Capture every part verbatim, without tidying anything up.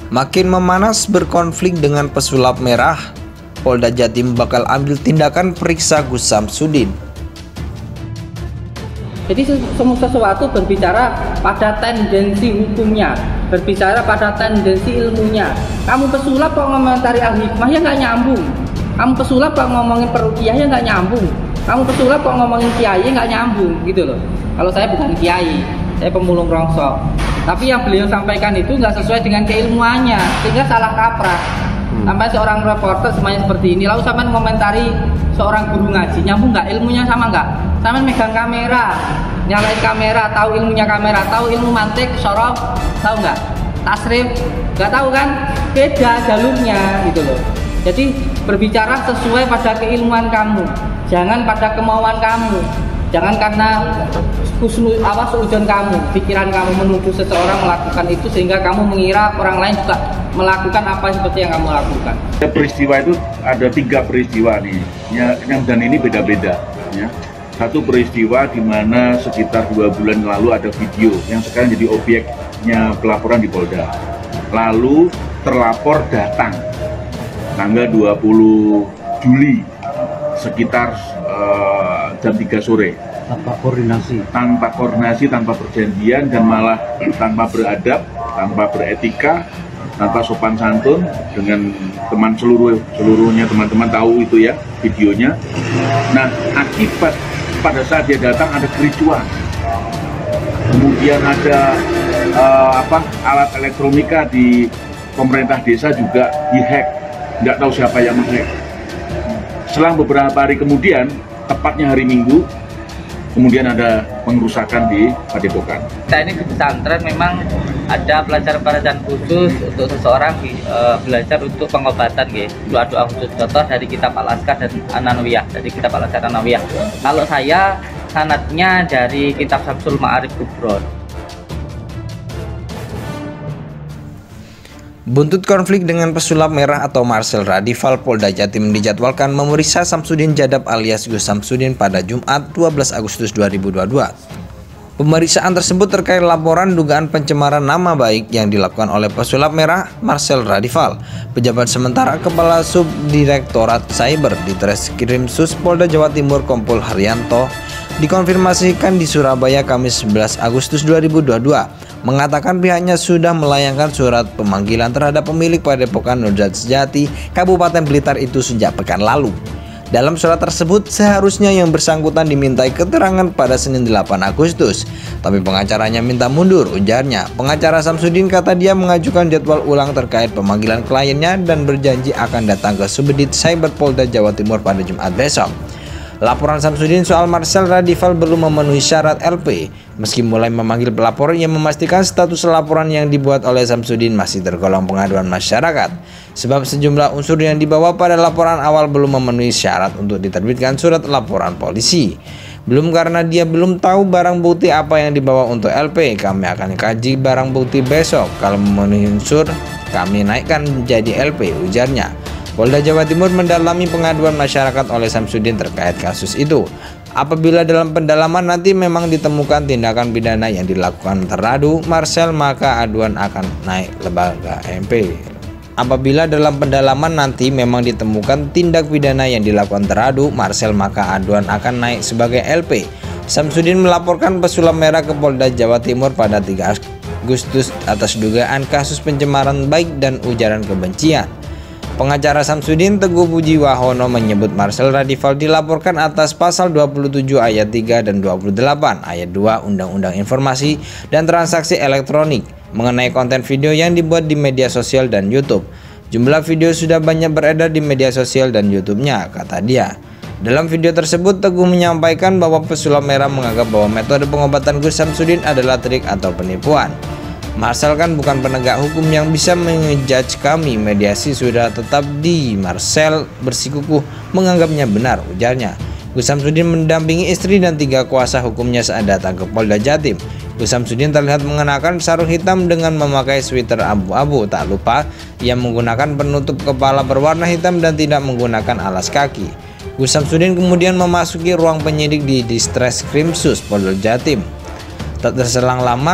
Makin memanas berkonflik dengan pesulap merah, Polda Jatim bakal ambil tindakan periksa Gus Samsudin. Jadi semua sesuatu berbicara pada tendensi hukumnya, berbicara pada tendensi ilmunya. Kamu pesulap kok ngomentari al-hikmah ya nggak nyambung. Kamu pesulap kok ngomongin peruqyah ya nggak nyambung. Kamu pesulap kok ngomongin kiai nggak nyambung gitu loh. Kalau saya bukan kiai, saya pemulung rongsok. Tapi yang beliau sampaikan itu nggak sesuai dengan keilmuannya, sehingga salah kaprah. Sampai seorang reporter semuanya seperti ini, lalu sampai komentari seorang guru ngaji, nyambung nggak ilmunya sama nggak? Sampai megang kamera, nyalain kamera, tahu ilmunya kamera, tahu ilmu mantik, sorof, tahu nggak? Tasrif, nggak tahu kan? Beda jalurnya gitu loh. Jadi berbicara sesuai pada keilmuan kamu, jangan pada kemauan kamu, jangan karena husnul awas ujian kamu, pikiran kamu menuju seseorang melakukan itu sehingga kamu mengira orang lain juga melakukan apa seperti yang kamu lakukan. Peristiwa itu ada tiga peristiwa nih, ya, yang dan ini beda-beda. Ya. Satu peristiwa di mana sekitar dua bulan lalu ada video yang sekarang jadi objeknya pelaporan di Polda. Lalu terlapor datang tanggal dua puluh Juli sekitar uh, jam tiga sore. Tanpa koordinasi, tanpa koordinasi, tanpa perjanjian, dan malah tanpa beradab, tanpa beretika, tanpa sopan santun dengan teman seluruh seluruhnya teman-teman tahu itu ya videonya. Nah, akibat pada saat dia datang ada kericuan, kemudian ada uh, apa alat elektronika di pemerintah desa juga dihack, nggak tahu siapa yang menghack. Selang beberapa hari kemudian, tepatnya hari Minggu, kemudian ada pengerusakan di Padepokan. Kita ini di pesantren memang ada pelajaran-pelajaran khusus untuk seseorang uh, belajar untuk pengobatan, gitu. Doa-doa khusus, contoh dari kitab Al-Azkar dan An-Nawawiyah, dari kitab Al-Azkar dan An-Nawawiyah. Kalau saya sanadnya dari kitab Syamsul Ma'arif Kubron. Buntut konflik dengan pesulap merah atau Marcel Radival, Polda Jatim dijadwalkan memeriksa Samsudin Jadab alias Gus Samsudin pada Jumat dua belas Agustus dua ribu dua puluh dua. Pemeriksaan tersebut terkait laporan dugaan pencemaran nama baik yang dilakukan oleh pesulap merah Marcel Radival, pejabat sementara Kepala Subdirektorat Cyber di Treskrimsus Polda Jawa Timur Kompol Haryanto, dikonfirmasikan di Surabaya Kamis sebelas Agustus dua ribu dua puluh dua. Mengatakan pihaknya sudah melayangkan surat pemanggilan terhadap pemilik Padepokan Nurjat Sejati Kabupaten Blitar itu sejak pekan lalu. Dalam surat tersebut seharusnya yang bersangkutan dimintai keterangan pada Senin delapan Agustus, tapi pengacaranya minta mundur, ujarnya. Pengacara Samsudin kata dia mengajukan jadwal ulang terkait pemanggilan kliennya dan berjanji akan datang ke Subdit Cyber Polda Jawa Timur pada Jumat besok. Laporan Samsudin soal Marcel Radival belum memenuhi syarat L P, meski mulai memanggil pelapor yang memastikan status laporan yang dibuat oleh Samsudin masih tergolong pengaduan masyarakat. Sebab sejumlah unsur yang dibawa pada laporan awal belum memenuhi syarat untuk diterbitkan surat laporan polisi. Belum karena dia belum tahu barang bukti apa yang dibawa untuk L P. Kami akan kaji barang bukti besok. Kalau memenuhi unsur, kami naikkan menjadi L P, ujarnya. Polda Jawa Timur mendalami pengaduan masyarakat oleh Samsudin terkait kasus itu. Apabila dalam pendalaman nanti memang ditemukan tindakan pidana yang dilakukan teradu Marcel, maka aduan akan naik lembaga M P. Apabila dalam pendalaman nanti memang ditemukan tindak pidana yang dilakukan teradu Marcel, maka aduan akan naik sebagai L P. Samsudin melaporkan pesulap merah ke Polda Jawa Timur pada tiga Agustus atas dugaan kasus pencemaran baik dan ujaran kebencian. Pengacara Samsudin Teguh Puji Wahono menyebut Marcel Radival dilaporkan atas pasal dua puluh tujuh ayat tiga dan dua puluh delapan ayat dua Undang-Undang Informasi dan Transaksi Elektronik mengenai konten video yang dibuat di media sosial dan YouTube. Jumlah video sudah banyak beredar di media sosial dan YouTube-nya, kata dia. Dalam video tersebut, Teguh menyampaikan bahwa pesulap merah menganggap bahwa metode pengobatan Gus Samsudin adalah trik atau penipuan. Marcel kan bukan penegak hukum yang bisa mengejudge kami. Mediasi sudah tetap di Marcel bersikukuh menganggapnya benar, ujarnya. Gus Samsudin mendampingi istri dan tiga kuasa hukumnya saat datang ke Polda Jatim. Gus Samsudin terlihat mengenakan sarung hitam dengan memakai sweater abu-abu. Tak lupa ia menggunakan penutup kepala berwarna hitam dan tidak menggunakan alas kaki. Gus Samsudin kemudian memasuki ruang penyidik di Ditreskrimsus Polda Jatim. Tak terselang lama,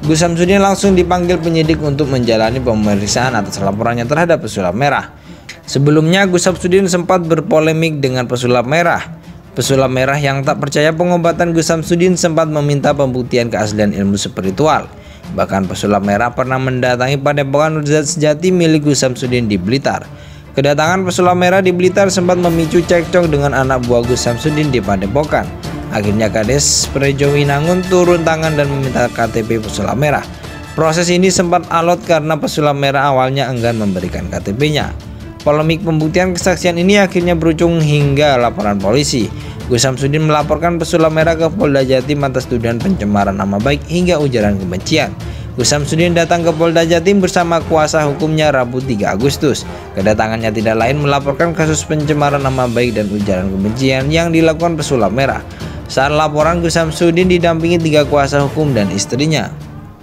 Gus Samsudin langsung dipanggil penyidik untuk menjalani pemeriksaan atas laporannya terhadap pesulap merah. Sebelumnya Gus Samsudin sempat berpolemik dengan pesulap merah. Pesulap merah yang tak percaya pengobatan Gus Samsudin sempat meminta pembuktian keaslian ilmu spiritual. Bahkan pesulap merah pernah mendatangi Padepokan Zat Sejati milik Gus Samsudin di Blitar. Kedatangan pesulap merah di Blitar sempat memicu cekcok dengan anak buah Gus Samsudin di Padepokan. Akhirnya Kades Prejo Winangun turun tangan dan meminta K T P pesulap merah. Proses ini sempat alot karena pesulap merah awalnya enggan memberikan K T P-nya. Polemik pembuktian kesaksian ini akhirnya berujung hingga laporan polisi. Gus Samsudin melaporkan pesulap merah ke Polda Jatim atas tuduhan pencemaran nama baik hingga ujaran kebencian. Gus Samsudin datang ke Polda Jatim bersama kuasa hukumnya Rabu tiga Agustus. Kedatangannya tidak lain melaporkan kasus pencemaran nama baik dan ujaran kebencian yang dilakukan pesulap merah. Saat laporan, Gus Samsudin didampingi tiga kuasa hukum dan istrinya.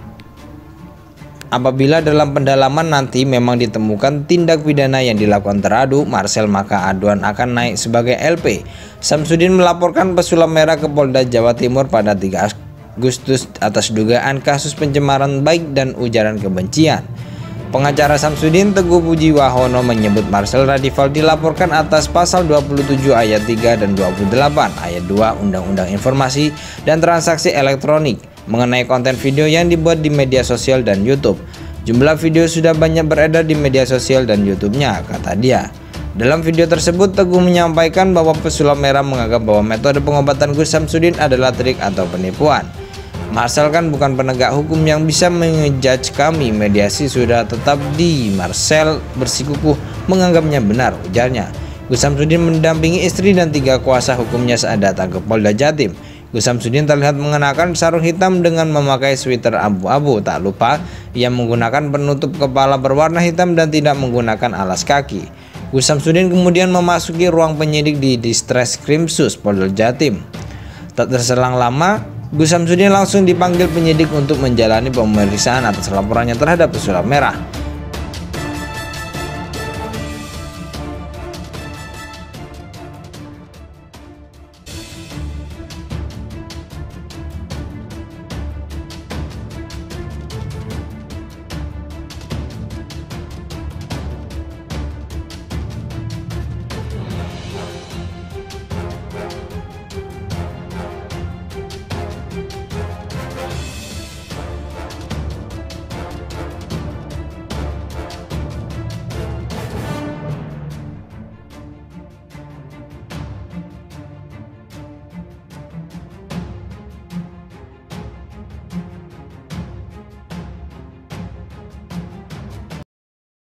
Apabila dalam pendalaman nanti memang ditemukan tindak pidana yang dilakukan teradu Marcel, maka aduan akan naik sebagai L P. Samsudin melaporkan pesulap merah ke Polda Jawa Timur pada tiga Agustus atas dugaan kasus pencemaran baik dan ujaran kebencian. Pengacara Samsudin Teguh Puji Wahono menyebut Marcel Radival dilaporkan atas pasal dua puluh tujuh ayat tiga dan dua puluh delapan ayat dua Undang-Undang Informasi dan Transaksi Elektronik mengenai konten video yang dibuat di media sosial dan YouTube. Jumlah video sudah banyak beredar di media sosial dan YouTube-nya, kata dia. Dalam video tersebut, Teguh menyampaikan bahwa pesulap merah menganggap bahwa metode pengobatan Gus Samsudin adalah trik atau penipuan. Marcel kan bukan penegak hukum yang bisa mengejudge kami, mediasi sudah tetap di. Marcel bersikukuh menganggapnya benar, ujarnya. Gus Samsudin mendampingi istri dan tiga kuasa hukumnya saat datang ke Polda Jatim. Gus Samsudin terlihat mengenakan sarung hitam dengan memakai sweater abu-abu. Tak lupa, ia menggunakan penutup kepala berwarna hitam dan tidak menggunakan alas kaki. Gus Samsudin kemudian memasuki ruang penyidik di Ditreskrimsus Polda Jatim. Tak terselang lama, Gus Samsudin langsung dipanggil penyidik untuk menjalani pemeriksaan atas laporannya terhadap pesulap merah.